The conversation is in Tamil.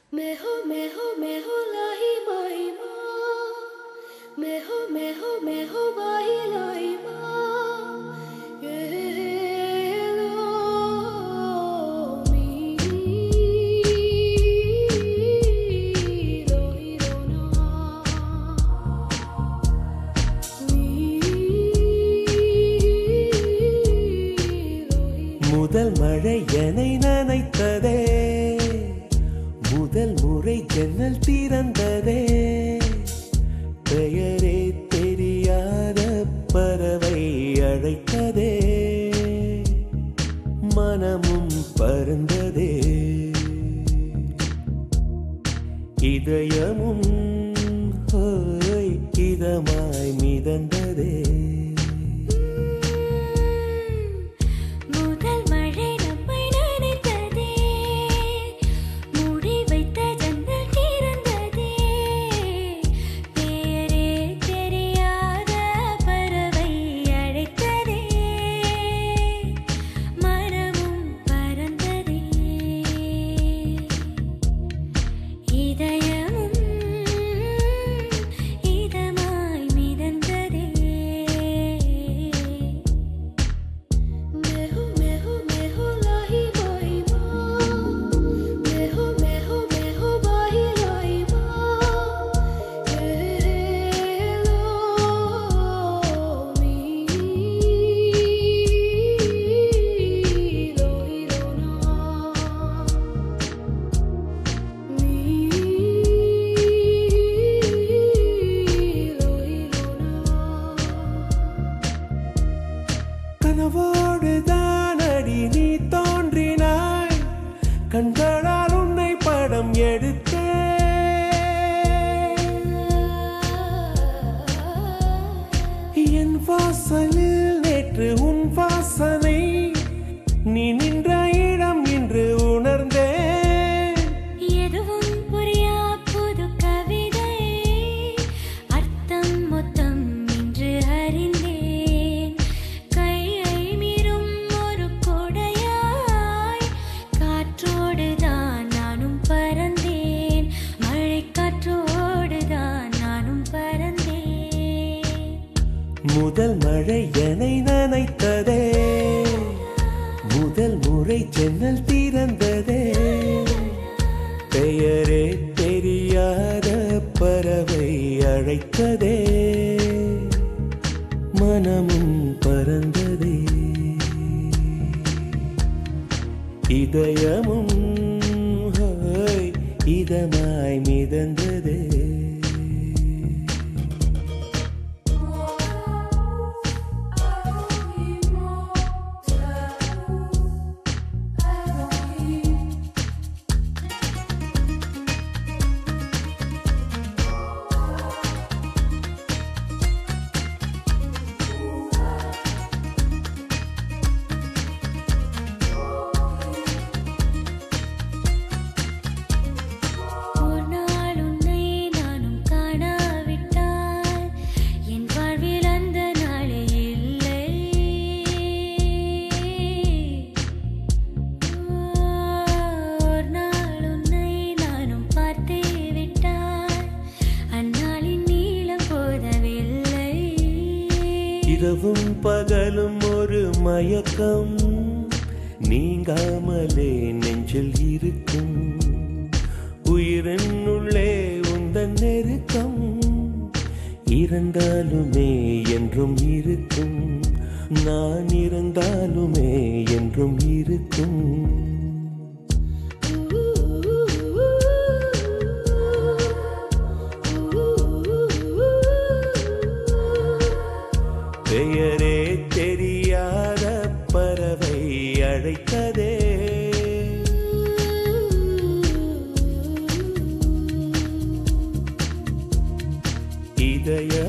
मैं हो लाही माही माँ मैं हो वाही लाई माँ ये लो मी लो ही लो ना मी लो ही முதல் மழை என்னை நனைத்ததே முதல் முறை ஜன்னல் திறந்ததே பெயரே தெரியாத பறவை அழைத்ததே மனமும் பறந்ததே இதயமும் ஹோய் இதமாய் மிதந்ததே கனவோடுதானடி நீ தோன்றினாய் கண்களால் உன்னை படம் எடுத்தேன் என் வாசலில் நேற்று உன் வாசனை நீ நின்ற இடம் இன்று உணர்ந்தேன் எதுவும் புரியா புது கவிதை அர்த்தம் மொத்தம் இன்று அறிந்தேன் முதல் மழை என்னை நனைத்ததே முதல் முறை ஜன்னல் திறந்ததே பெயரே தெரியாத பறவை அழைத்ததே மனமும் பறந்ததே இதயமும் ஹோய் இதமாய் மிதந்ததே இரவும் பகலும் ஒரு மயக்கம் நீங்காமலே நெஞ்சில் இருக்கும் உயிரின் உள்ளே உந்தன் நெருக்கம் இருந்தாலுமே என்றும் இருக்கும் நான் இருந்தாலுமே என்றும் இருக்கும் பெயரே தெரியாத பறவை அழைத்ததே இதய